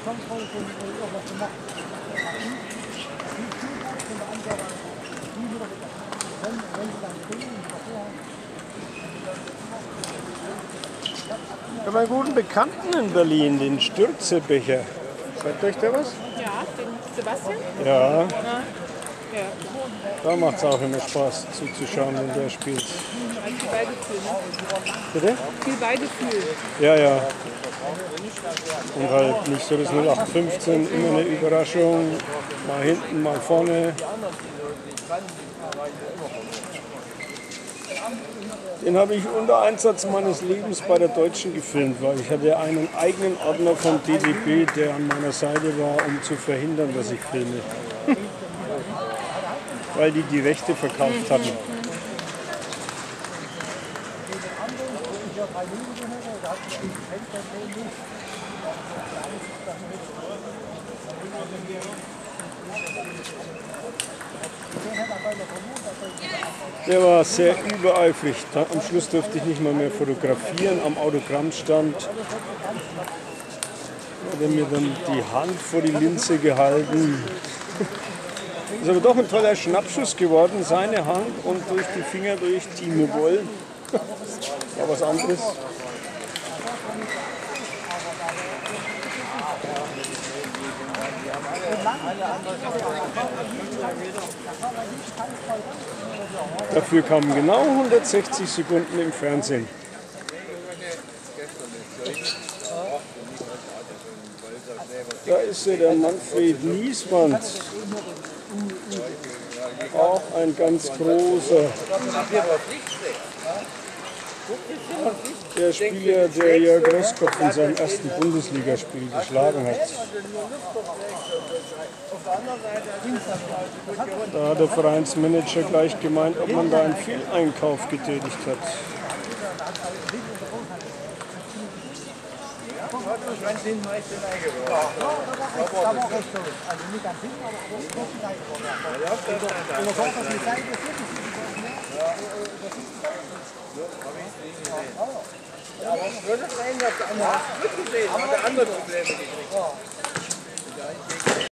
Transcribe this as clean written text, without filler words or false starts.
Ich habe einen guten Bekannten in Berlin, den Stürzebecher. Sagt euch der was? Ja, den Sebastian? Ja, Ja. da macht es auch immer Spaß zuzuschauen, wenn der spielt. Viel Beigefühl, ne? Bitte? Viel Beigefühl. Ja, ja. Und halt nicht so das 0815, immer eine Überraschung, mal hinten, mal vorne. Den habe ich unter Einsatz meines Lebens bei der Deutschen gefilmt, weil ich hatte einen eigenen Ordner vom DDB, der an meiner Seite war, um zu verhindern, dass ich filme. Weil die Rechte verkauft hatten. Der war sehr übereifrig. Am Schluss durfte ich nicht mal mehr fotografieren. Am Autogrammstand hat er mir dann die Hand vor die Linse gehalten. Ist aber doch ein toller Schnappschuss geworden. Seine Hand und durch die Finger durch Timo Boll. War was anderes. Dafür kamen genau 160 Sekunden im Fernsehen. Da ist der Manfred Nieswand. Auch ein ganz großer. Der Spieler, der Jörg Roskopf in seinem ersten Bundesligaspiel geschlagen hat. Da hat der Vereinsmanager gleich gemeint, ob man da einen Fehleinkauf getätigt hat. Ja, aber es würde sein, dass der andere hat andere Probleme gekriegt.